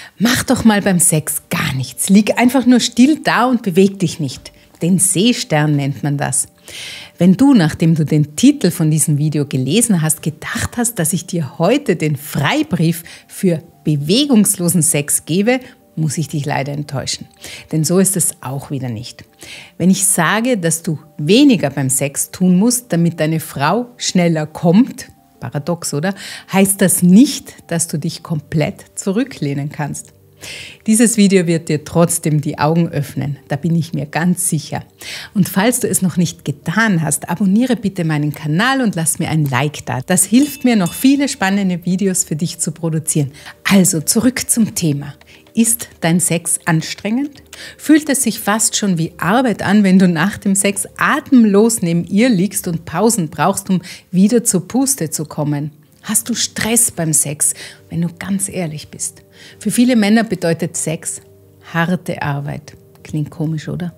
Mach doch mal beim Sex gar nichts. Lieg einfach nur still da und beweg dich nicht. Den Seestern nennt man das. Wenn du, nachdem du den Titel von diesem Video gelesen hast, gedacht hast, dass ich dir heute den Freibrief für bewegungslosen Sex gebe, muss ich dich leider enttäuschen. Denn so ist es auch wieder nicht. Wenn ich sage, dass du weniger beim Sex tun musst, damit deine Frau schneller kommt, paradox, oder? Heißt das nicht, dass du dich komplett zurücklehnen kannst. Dieses Video wird dir trotzdem die Augen öffnen, da bin ich mir ganz sicher. Und falls du es noch nicht getan hast, abonniere bitte meinen Kanal und lass mir ein Like da. Das hilft mir, noch viele spannende Videos für dich zu produzieren. Also zurück zum Thema. Ist dein Sex anstrengend? Fühlt es sich fast schon wie Arbeit an, wenn du nach dem Sex atemlos neben ihr liegst und Pausen brauchst, um wieder zur Puste zu kommen? Hast du Stress beim Sex, wenn du ganz ehrlich bist? Für viele Männer bedeutet Sex harte Arbeit. Klingt komisch, oder?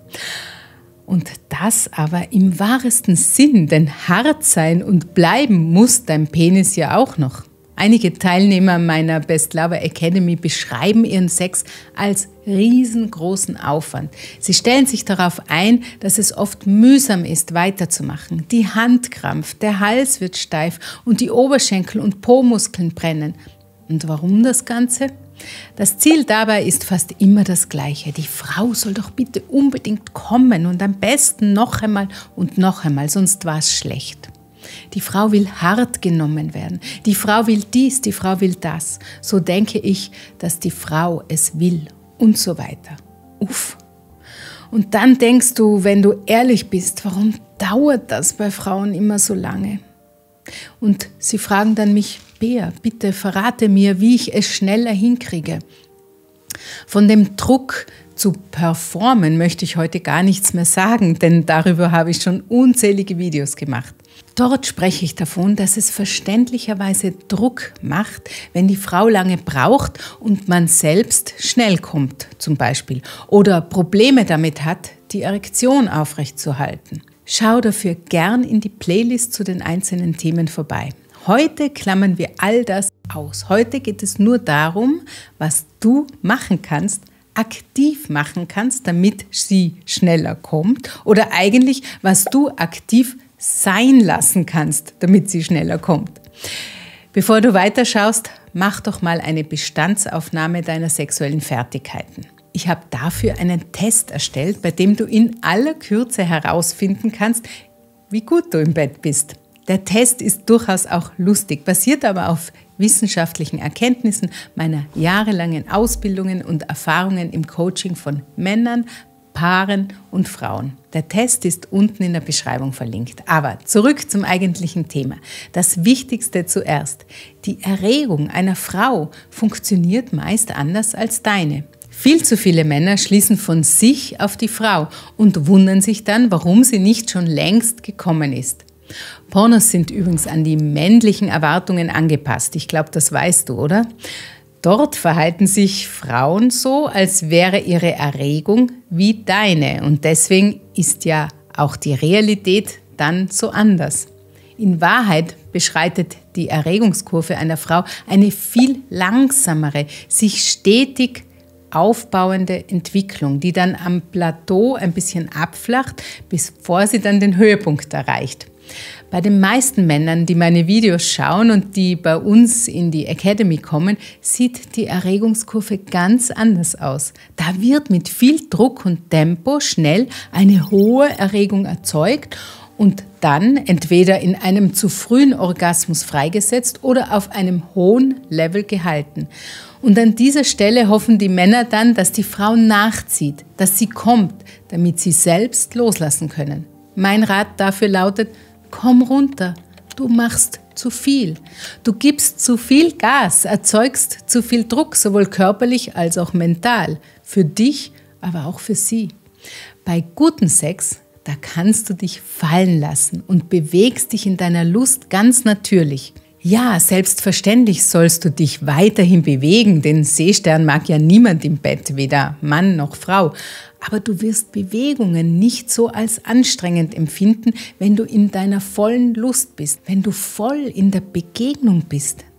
Und das aber im wahrsten Sinn, denn hart sein und bleiben muss dein Penis ja auch noch. Einige Teilnehmer meiner Best Lover Academy beschreiben ihren Sex als riesengroßen Aufwand. Sie stellen sich darauf ein, dass es oft mühsam ist, weiterzumachen. Die Hand krampft, der Hals wird steif und die Oberschenkel und Po-Muskeln brennen. Und warum das Ganze? Das Ziel dabei ist fast immer das gleiche. Die Frau soll doch bitte unbedingt kommen und am besten noch einmal, sonst war es schlecht. Die Frau will hart genommen werden. Die Frau will dies, die Frau will das. So denke ich, dass die Frau es will und so weiter. Uff. Und dann denkst du, wenn du ehrlich bist, warum dauert das bei Frauen immer so lange? Und sie fragen dann mich, Bea, bitte verrate mir, wie ich es schneller hinkriege. Von dem Druck zu performen möchte ich heute gar nichts mehr sagen, denn darüber habe ich schon unzählige Videos gemacht. Dort spreche ich davon, dass es verständlicherweise Druck macht, wenn die Frau lange braucht und man selbst schnell kommt, zum Beispiel, oder Probleme damit hat, die Erektion aufrechtzuerhalten. Schau dafür gern in die Playlist zu den einzelnen Themen vorbei. Heute klammern wir all das aus. Heute geht es nur darum, was du machen kannst, aktiv machen kannst, damit sie schneller kommt, oder eigentlich, was du aktiv sein lassen kannst, damit sie schneller kommt. Bevor du weiterschaust, mach doch mal eine Bestandsaufnahme deiner sexuellen Fertigkeiten. Ich habe dafür einen Test erstellt, bei dem du in aller Kürze herausfinden kannst, wie gut du im Bett bist. Der Test ist durchaus auch lustig, basiert aber auf wissenschaftlichen Erkenntnissen meiner jahrelangen Ausbildungen und Erfahrungen im Coaching von Männern, Paaren und Frauen. Der Test ist unten in der Beschreibung verlinkt. Aber zurück zum eigentlichen Thema. Das Wichtigste zuerst. Die Erregung einer Frau funktioniert meist anders als deine. Viel zu viele Männer schließen von sich auf die Frau und wundern sich dann, warum sie nicht schon längst gekommen ist. Pornos sind übrigens an die männlichen Erwartungen angepasst. Ich glaube, das weißt du, oder? Dort verhalten sich Frauen so, als wäre ihre Erregung wie deine. Und deswegen ist ja auch die Realität dann so anders. In Wahrheit beschreitet die Erregungskurve einer Frau eine viel langsamere, sich stetig aufbauende Entwicklung, die dann am Plateau ein bisschen abflacht, bevor sie dann den Höhepunkt erreicht. Bei den meisten Männern, die meine Videos schauen und die bei uns in die Academy kommen, sieht die Erregungskurve ganz anders aus. Da wird mit viel Druck und Tempo schnell eine hohe Erregung erzeugt und dann entweder in einem zu frühen Orgasmus freigesetzt oder auf einem hohen Level gehalten. Und an dieser Stelle hoffen die Männer dann, dass die Frau nachzieht, dass sie kommt, damit sie selbst loslassen können. Mein Rat dafür lautet: Komm runter, du machst zu viel. Du gibst zu viel Gas, erzeugst zu viel Druck, sowohl körperlich als auch mental. Für dich, aber auch für sie. Bei gutem Sex, da kannst du dich fallen lassen und bewegst dich in deiner Lust ganz natürlich. Ja, selbstverständlich sollst du dich weiterhin bewegen, den Seestern mag ja niemand im Bett, weder Mann noch Frau. Aber du wirst Bewegungen nicht so als anstrengend empfinden, wenn du in deiner vollen Lust bist. Wenn du voll in der Begegnung bist,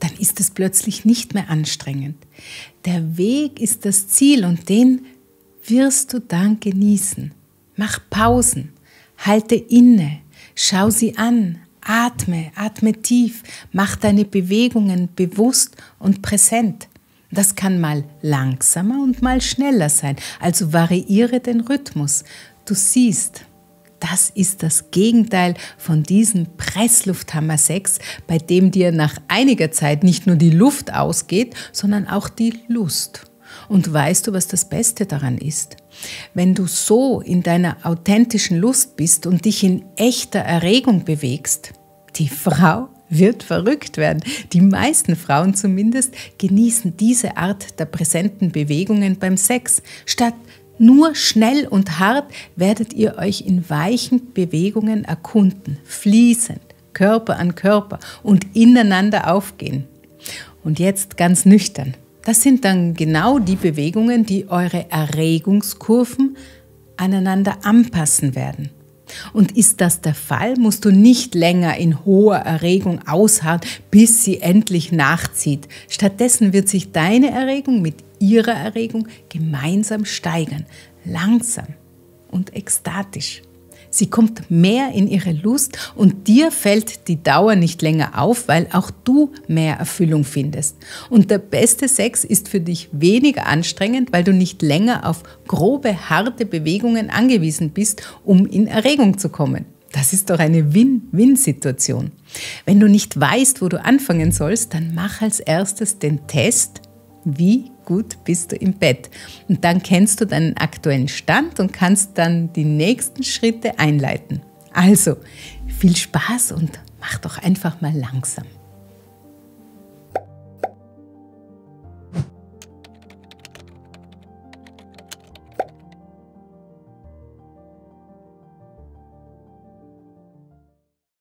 dann ist es plötzlich nicht mehr anstrengend. Der Weg ist das Ziel und den wirst du dann genießen. Mach Pausen, halte inne, schau sie an, atme tief, mach deine Bewegungen bewusst und präsent. Das kann mal langsamer und mal schneller sein, also variiere den Rhythmus. Du siehst, das ist das Gegenteil von diesem Presslufthammer-Sex, bei dem dir nach einiger Zeit nicht nur die Luft ausgeht, sondern auch die Lust. Und weißt du, was das Beste daran ist? Wenn du so in deiner authentischen Lust bist und dich in echter Erregung bewegst, die Frau wird verrückt werden. Die meisten Frauen zumindest genießen diese Art der präsenten Bewegungen beim Sex. Statt nur schnell und hart werdet ihr euch in weichen Bewegungen erkunden, fließend, Körper an Körper und ineinander aufgehen. Und jetzt ganz nüchtern. Das sind dann genau die Bewegungen, die eure Erregungskurven aneinander anpassen werden. Und ist das der Fall, musst du nicht länger in hoher Erregung ausharren, bis sie endlich nachzieht. Stattdessen wird sich deine Erregung mit ihrer Erregung gemeinsam steigern, langsam und ekstatisch. Sie kommt mehr in ihre Lust und dir fällt die Dauer nicht länger auf, weil auch du mehr Erfüllung findest. Und der beste Sex ist für dich weniger anstrengend, weil du nicht länger auf grobe, harte Bewegungen angewiesen bist, um in Erregung zu kommen. Das ist doch eine Win-Win-Situation. Wenn du nicht weißt, wo du anfangen sollst, dann mach als erstes den Test, wie gut bist du im Bett. Und dann kennst du deinen aktuellen Stand und kannst dann die nächsten Schritte einleiten. Also, viel Spaß und mach doch einfach mal langsam.